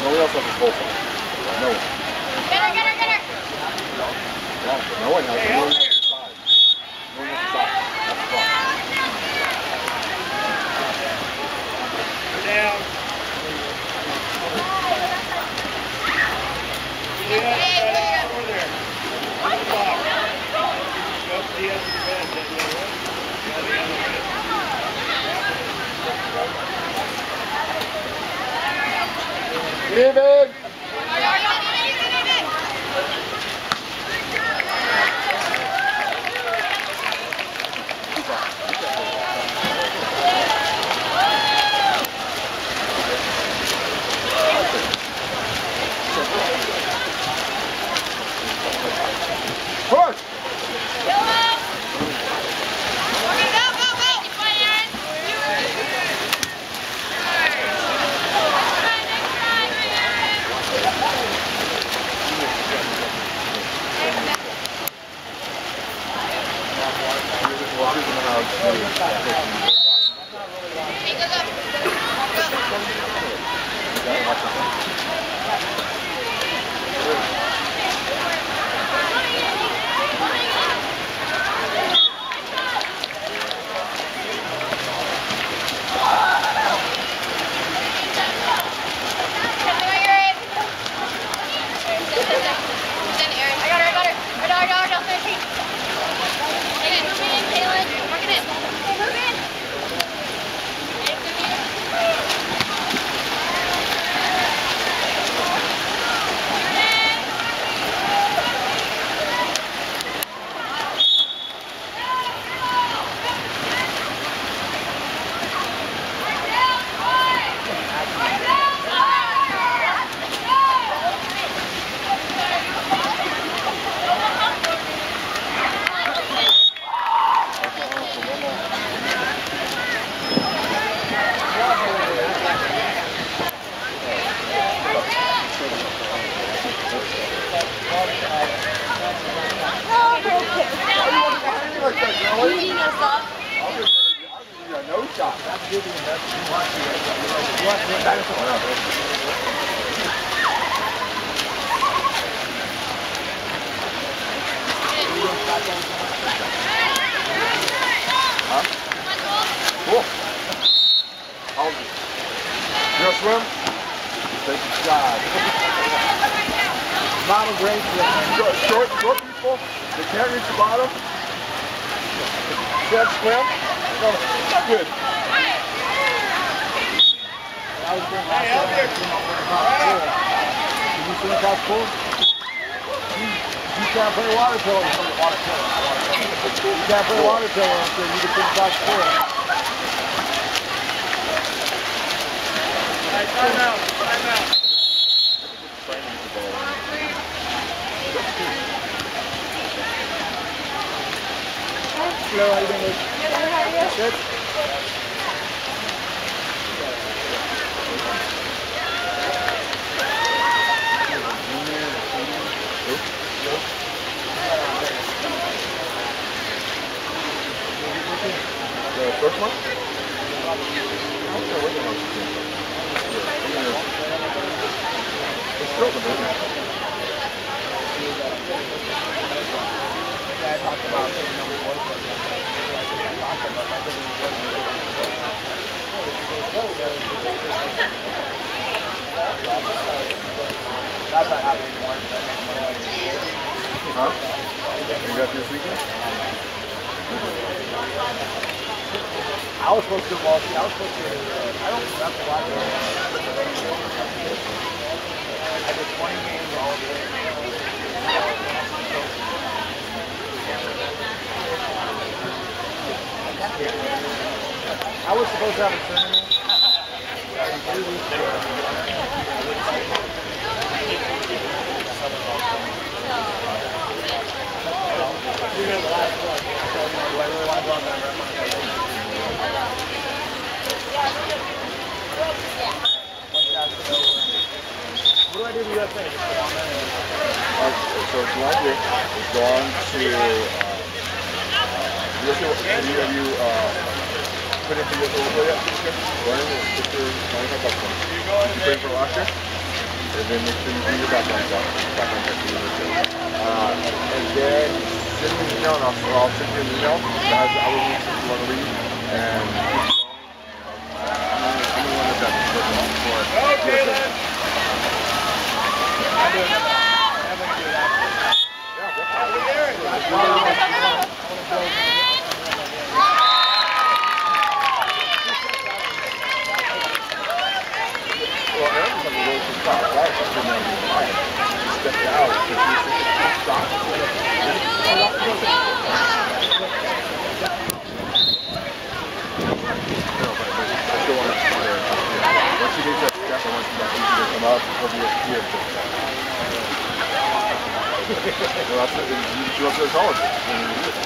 one else has a full phone. No one. Get her! No one has it. No one has the size. No one has the size. That's the problem. Down. Yeah, over there. On the block. Go up to the edge of the bed. That little one. Go to the other bed. David! Push! No shot. That's giving him that. You want to get back to huh? Cool. Hold it. You want to swim? Take a shot. Bottom break. Short people. They can't reach the bottom. Can't swim. No, good. Hey, out there. Did you think that's cool? You can't play water polo. You can't play water polo until you can think that's cool. Hey, time out. Hello, how you doing? Good, how are you? Good. The first one? It's still the business. I talked about that's not happening anymore. Huh? You got this weekend? I was supposed to watch. I don't have to watch it. I did 20 games all day. I was supposed to have a tournament. You're the last one. So, do I really want to go on that rep? What do I do to USA? So it's right here. It's gone to have you put in for your over yet? Ryan, $25. Did you put in for last year? And then make sure you do your background check. Background check for and then send me an email, and I'll send you an email that has other links if you want to read. And I'm the one that's at for Okay, then. Well, Aaron's on the road to stop. Right? Stepped out because he stopped. Once you get that step, and once you come up, he'll be here. Well, that's it. You show up to the college.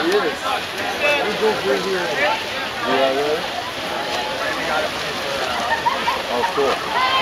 he is. He goes right here. Yeah, really? Oh, cool.